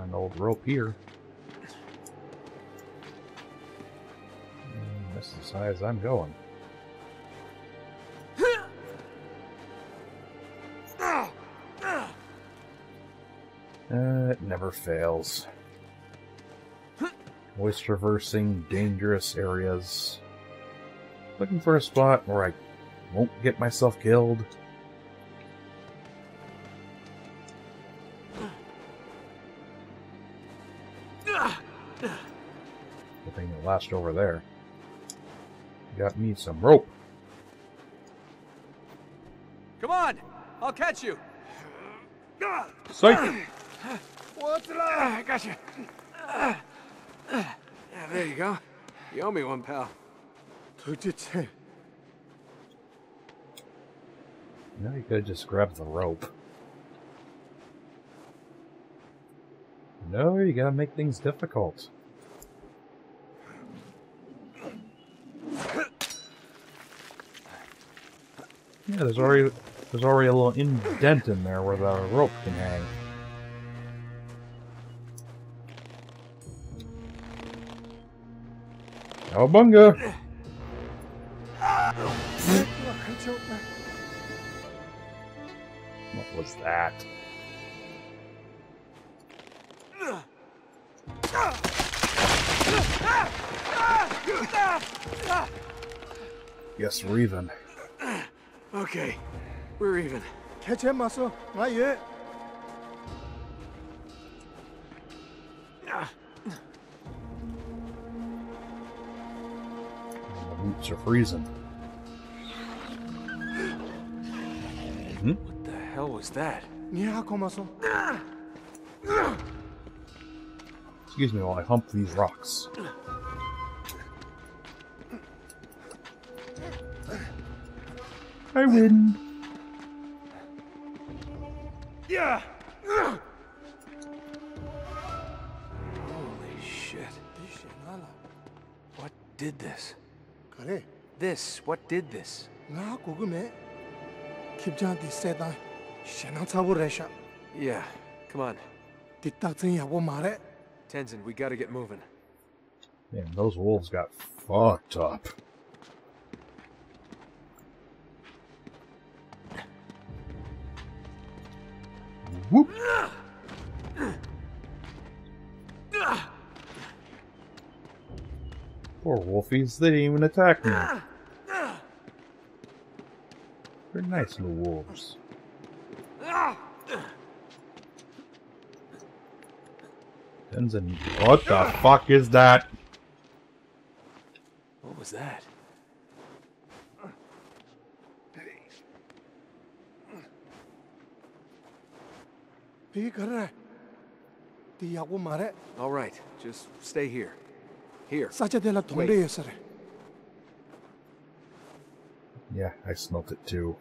An old rope here. And this is as high as I'm going. It never fails. Always traversing dangerous areas. Looking for a spot where I won't get myself killed. Good thing it lashed over there. Got me some rope. Come on! I'll catch you! Psych! What's it I got you. Yeah, there you go. You owe me one, pal. Now you could just grab the rope. No, you gotta make things difficult. Yeah, there's already a little indent in there where the rope can hang. Cowabunga! What was that? Guess we're even. Okay, we're even. Catch him, muscle. Not yet. The roots are freezing. What the hell was that? muscle. Excuse me while I hump these rocks. I win. Yeah. Holy shit. What did this? Kare. What did this? Nga kugume. Kipjan di sedan. Shena tabu resha. Yeah, come on. Titakzin ya wo mare. Tenzin, we gotta get moving. Man, those wolves got fucked up. Whoop! Poor wolfies, they didn't even attack me. They're nice little wolves. Tenzin, what the fuck is that? What was that? Pi kare. Ti ya wo mare. All right, just stay here. Here. Sacha de la tombe yesare. Yeah, I smelt it too.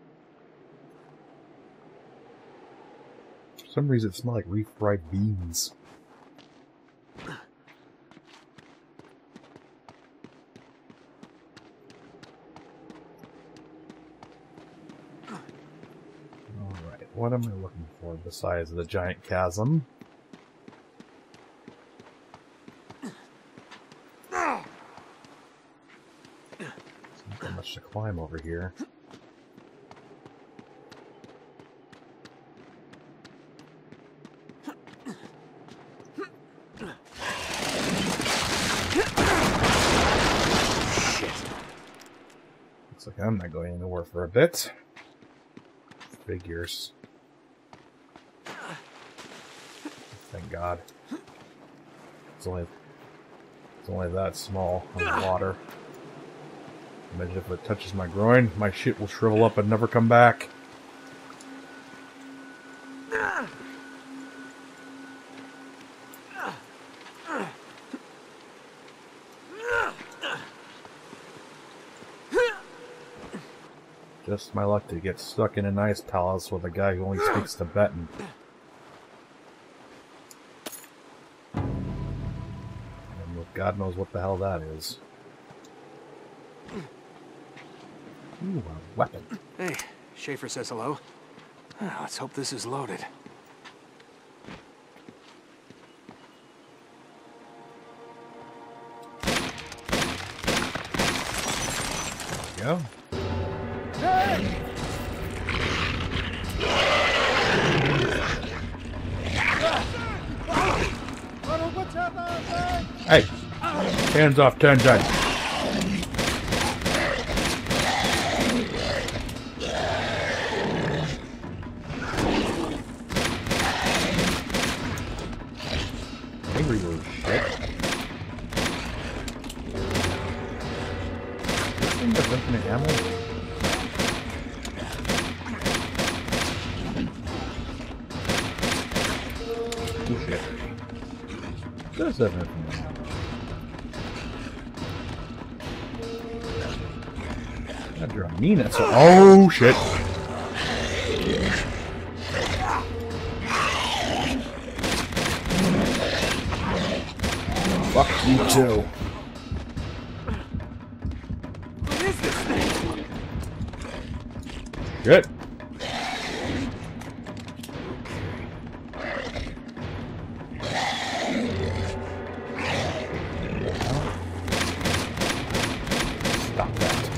For some reason it smelled like refried beans. Alright, what am I looking for besides the giant chasm? Not much to climb over here. Looks like I'm not going anywhere for a bit. Figures. Thank God. It's only that small on the water. Imagine if it touches my groin, my shit will shrivel up and never come back. Just my luck to get stuck in an ice palace with a guy who only speaks Tibetan. And with God knows what the hell that is. Ooh, a weapon. Hey, Schaefer says hello. Let's hope this is loaded. Well. Hey! Hands off Tenzin! Angry little shit. This thing has infinite ammo? Oh shit. Does have infinite ammo. God, you're a mean asshole. Oh shit. Fuck you too. What is this thing? Good. Stop that.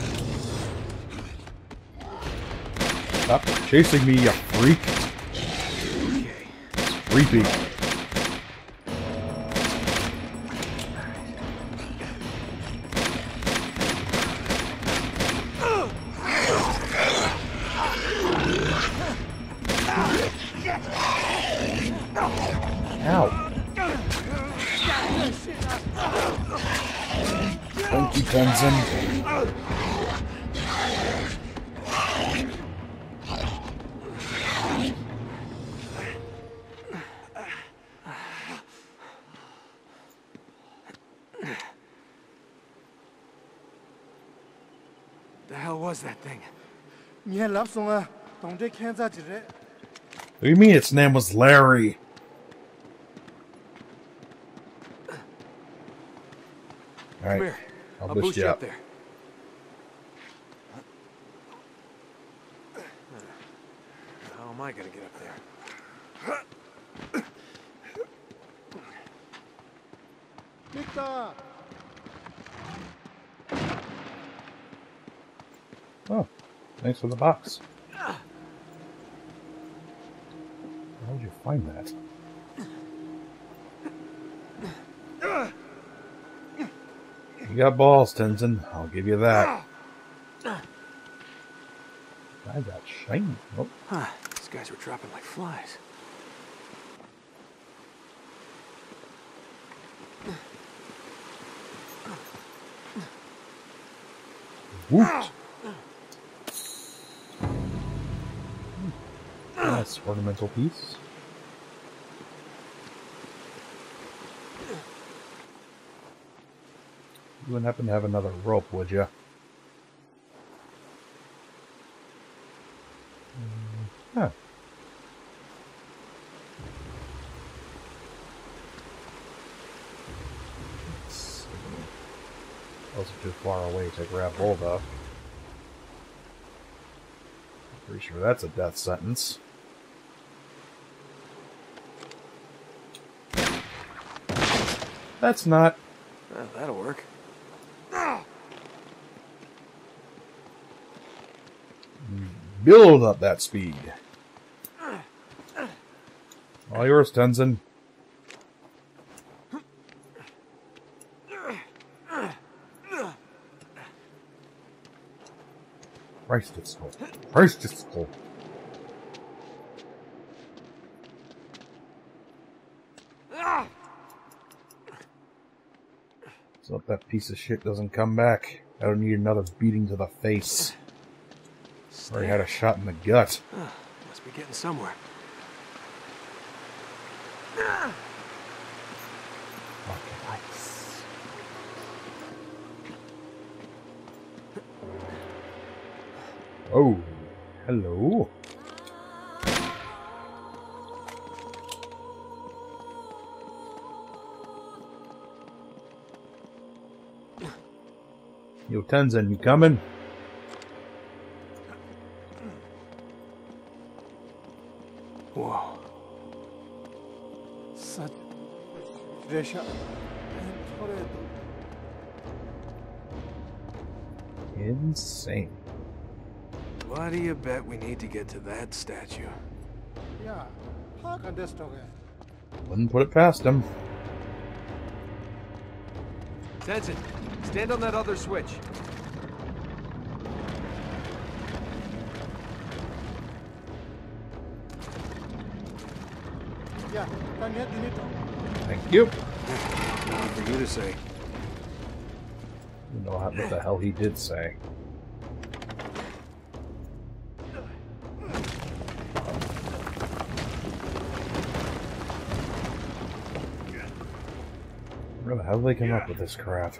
Stop chasing me, you freak. It's creepy. Ow. Thank you, Tenzin. The hell was that thing? 你还lap松啊？懂这看咋子的？ What do you mean its name was Larry? Alright, Come here. I'll boost you up. there. How am I gonna get up there? Victor! Oh, thanks for the box. How did you find that? You got balls, Tenzin. I'll give you that. I got shiny. Oh, Huh. These guys were dropping like flies. woot! Nice ornamental piece. You wouldn't happen to have another rope, would you? Huh. Let's see. Those are too far away to grab hold of. Pretty sure that's a death sentence. That's not. Well, that'll work. Build up that speed. All yours, Tenzin. Christ, it's cold. Christ, it's cold. So if that piece of shit doesn't come back, I don't need another beating to the face. Already had a shot in the gut. Must be getting somewhere. Fucking ice. Oh, hello. Yo, Tenzin, you coming? Whoa. Such pressure. Insane. Why do you bet we need to get to that statue? Yeah, how can this talk? Wouldn't put it past him. Tenzin, stand on that other switch. Yeah, can you need to? Thank you. Nothing for you to say. You know what the hell he did say. Where the hell did they come up with this crap?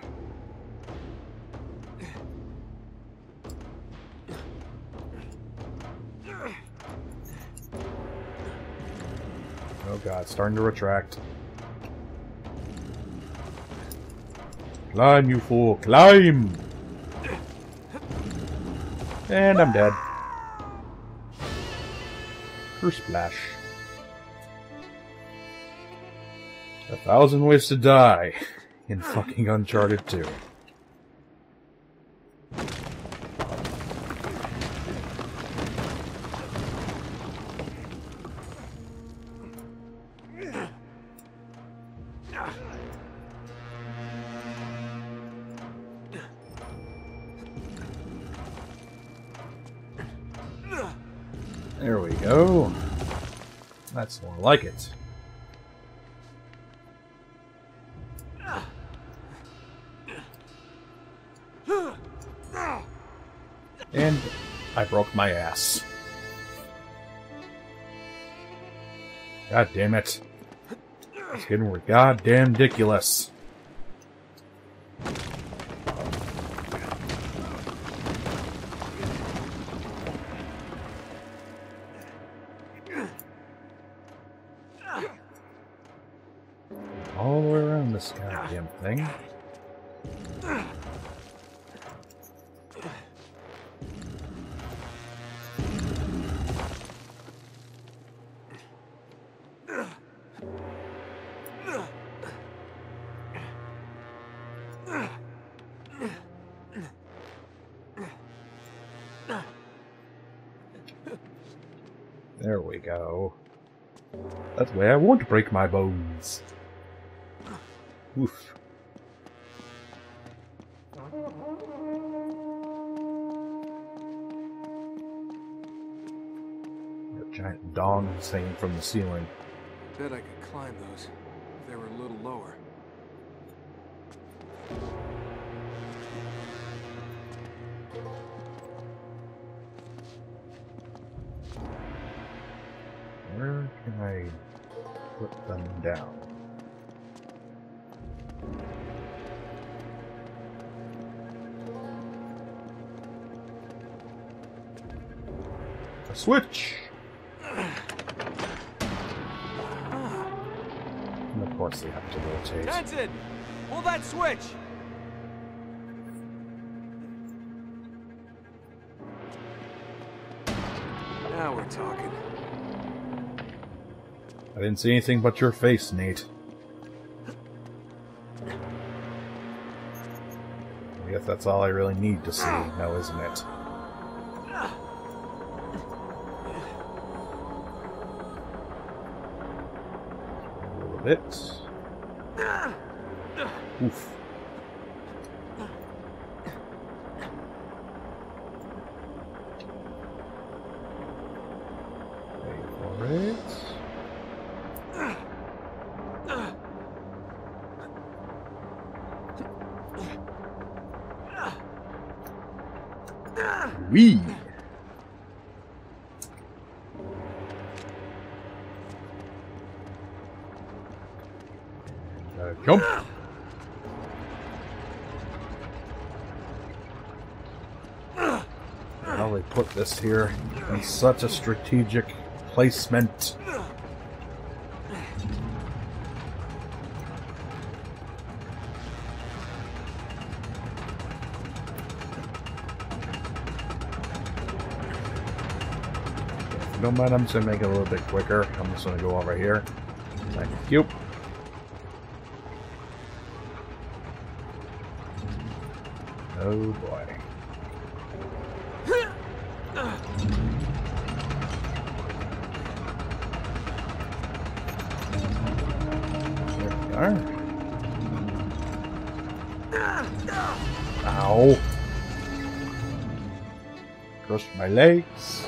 Oh god, it's starting to retract. Climb, you fool, climb! And I'm dead. Splash. 1,000 ways to die in fucking Uncharted 2. There we go. That's more like it. And I broke my ass. God damn it. It's getting goddamn ridiculous. All the way around this goddamn thing. There we go. That's the way I want to break my bones. Oof. A giant dong hanging from the ceiling. Bet I could climb those if they were a little lower. Where can I put them down? A switch! And of course they have to rotate. Tenzin! Pull that switch! Now we're talking. I didn't see anything but your face, Nate. I guess that's all I really need to see now, isn't it? A little bit. Oof. Wait for it. Wee! Jump! How they put this here in such a strategic placement. Don't mind, I'm just gonna make it a little bit quicker. I'm just gonna go over here. Thank you. Oh boy. Alright. Ow. Crushed my legs.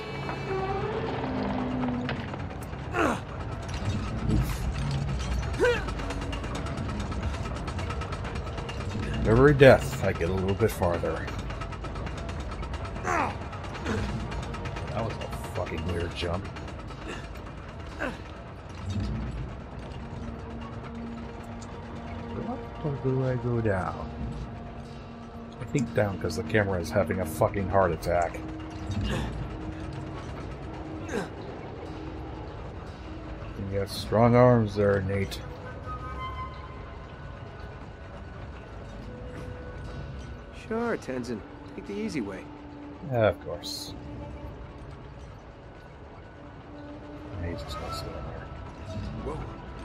With every death, I get a little bit farther. That was a fucking weird jump. Or do I go down? I think down because the camera is having a fucking heart attack. You got strong arms there, Nate. Sure, Tenzin. Take the easy way. Yeah, of course. He's just gonna sit in there. Whoa.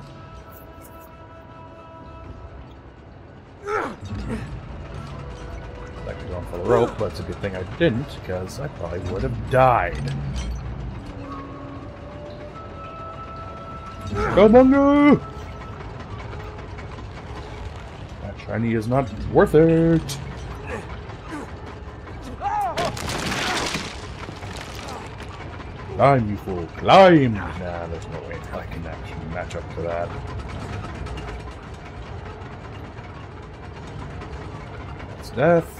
I could go on for the rope, but it's a good thing I didn't, because I probably would have died. Come on, go! That shiny is not worth it. Climb, you fool, climb! Nah, there's no way I can actually match up to that. That's death.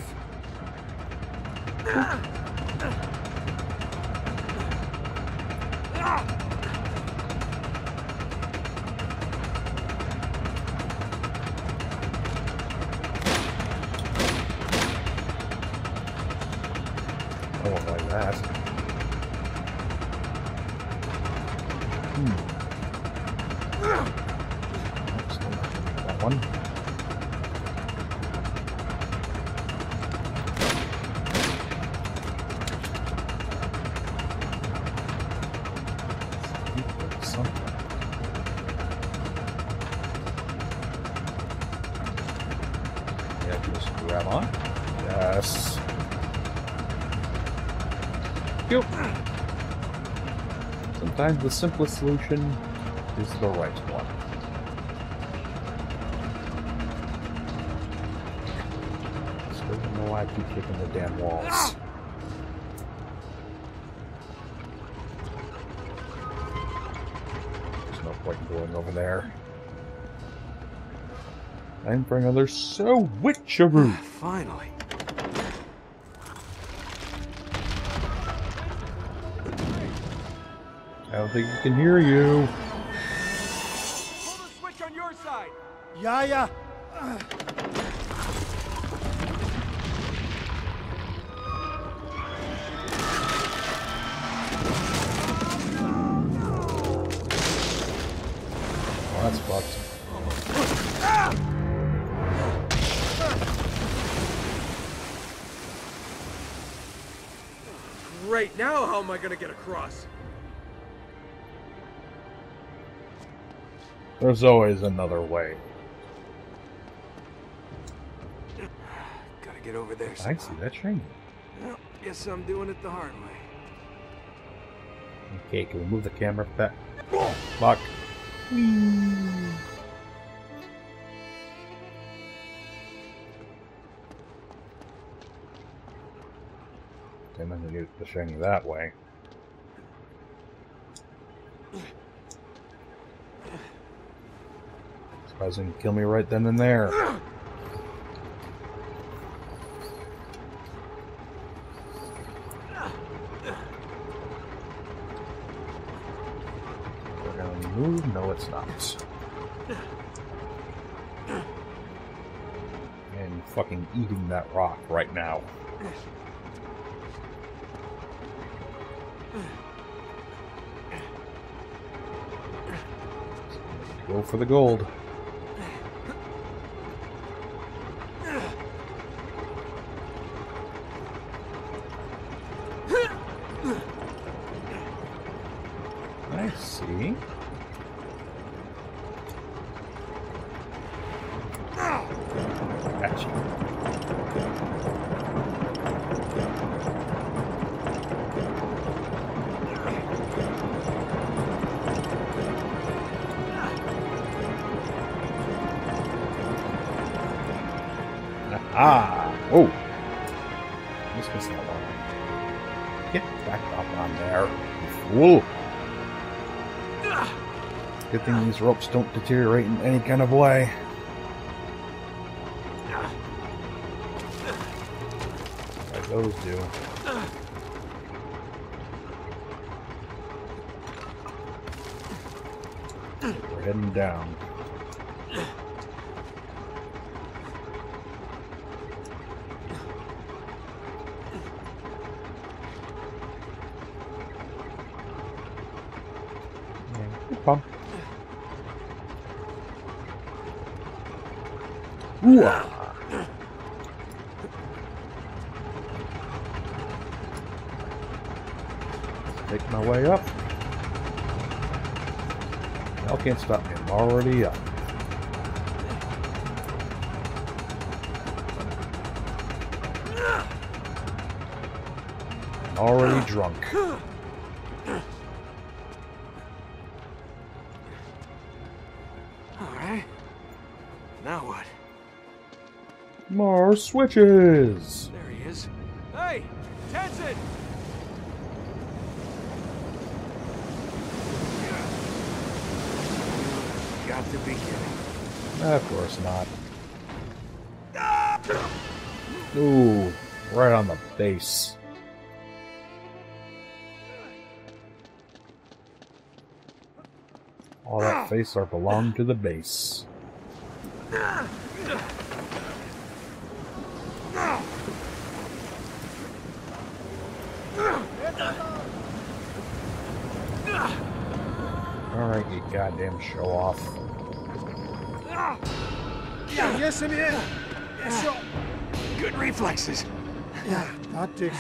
I won't like that. That one. Yeah, just grab on. Yes. Yep. Sometimes the simplest solution is the right one. Still don't know why I keep kicking the damn walls. There's no point in going over there. Time for another switcheroo. Finally. I don't think he can hear you. Pull the switch on your side. Yeah, yeah. Oh, that's fucked. Great, now how am I gonna get across? There's always another way. Gotta get over there I somehow. see that shiny. Well, guess I'm doing it the hard way. Okay, can we move the camera back? Fuck. And then you get the shiny that way. Surprised he didn't kill me right then and there. We're gonna move? No, it's not. And fucking eating that rock right now. Go for the gold. I see. Gotcha. Ah! Whoa! Just missed that one. Get back up on there, you fool! Good thing these ropes don't deteriorate in any kind of way. Like those do. We're heading down. Pump. Make my way up. Y'all can't stop me. I'm already up. I'm already drunk. Now what? More switches! There he is. Hey! Tenzin! Got to be kidding. Of course not. Ooh, right on the base. All that face art belonged to the base. Alright, you goddamn show off. Yes, I'm here. So, Good reflexes. yeah, that takes.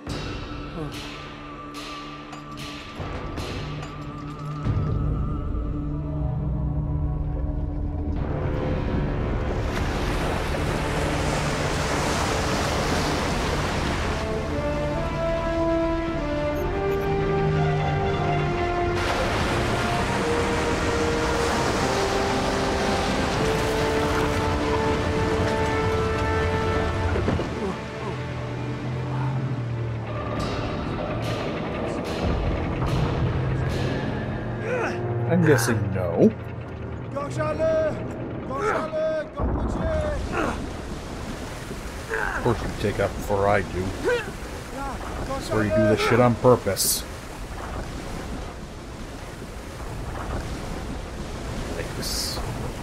I'm guessing no. Of course you take up before I do. That's where you do this shit on purpose. Like this.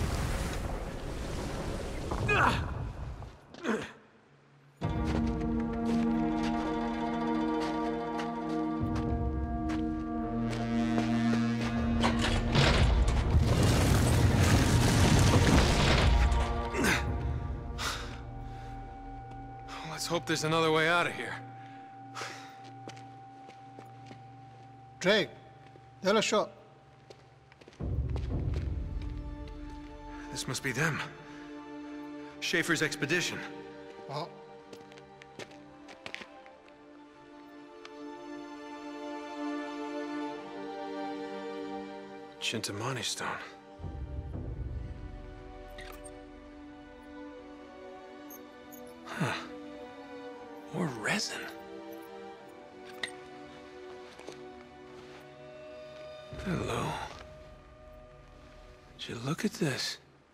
Let's hope there's another way out of here. Drake, they'll a shot. This must be them. Schaefer's expedition. Oh, Chintamani stone. Huh. More resin. Hello. Would you look at this?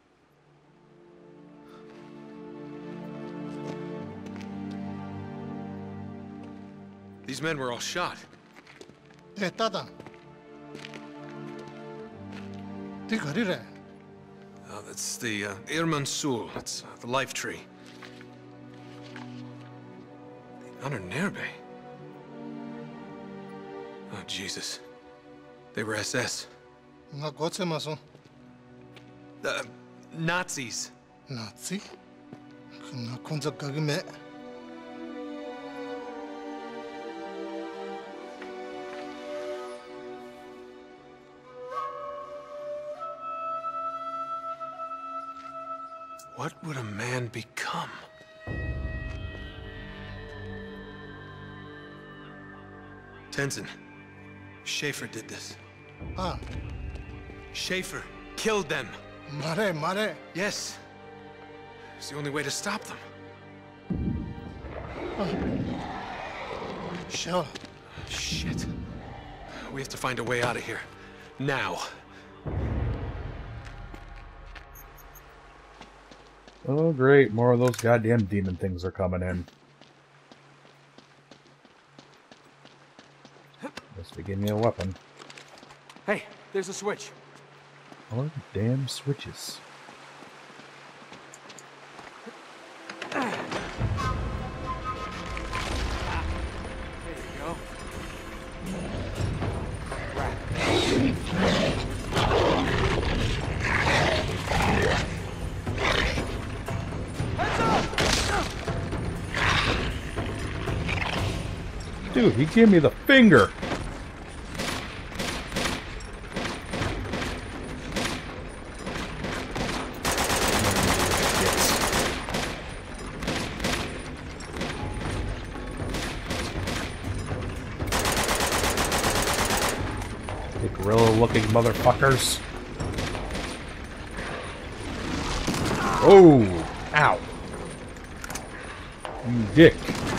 These men were all shot. hey, Tata. Tu ghar hi rahe? Oh, that's the Irman Sul. That's the life tree. The Honornerbe. Oh, Jesus. They were SS. Nga kotse maso. Nazis. Nazi? Nga kunza kagime. What would a man become? Tenzin, Schaefer did this. Ah, Schaefer killed them. mare, mare. Yes. It's the only way to stop them. Sure. Shit. We have to find a way out of here. Now. Oh, great. More of those goddamn demon things are coming in. Guess they gave me a weapon. Hey, there's a switch. All the damn switches. There you go. Dude, he gave me the finger. The gorilla-looking motherfuckers. Oh! Ow! You dick.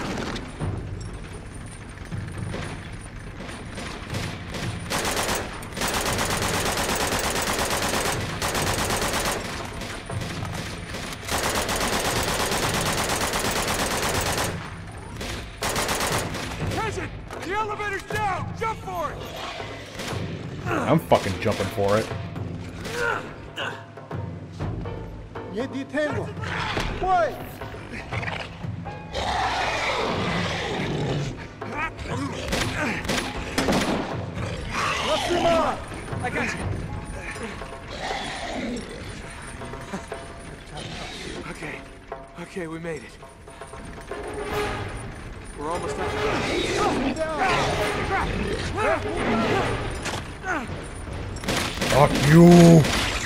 The elevator's down! Jump for it! I'm fucking jumping for it. Nie detengo. Why? I got you. Okay. Okay, we made it. We're almost out. Fuck you!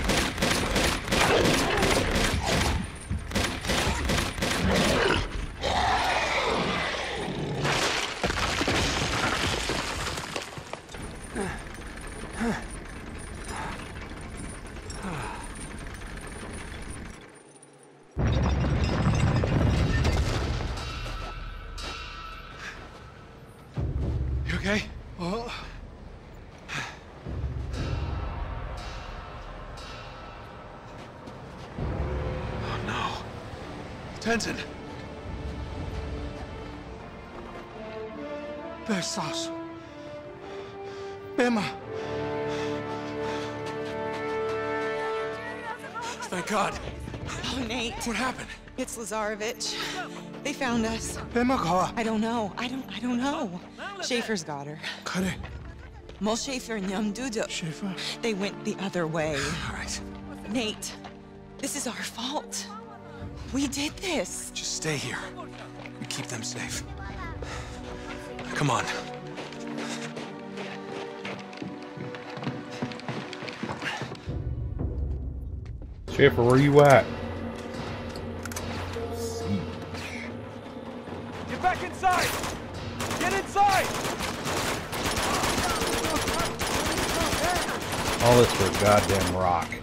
You okay? Oh, Oh no. Tenzin! Versace. Bema. Thank God. Oh, Nate. What happened? It's Lazarevich. They found us. Bema 가와. I don't know. I don't know. Schaefer's got her. 그래. Mol Schaefer and Yum Dudu. Schaefer. They went the other way. All right. Nate, this is our fault. We did this. Just stay here. We keep them safe. Come on. Schaefer, where you at? Get back inside! Get inside! All this for a goddamn rock.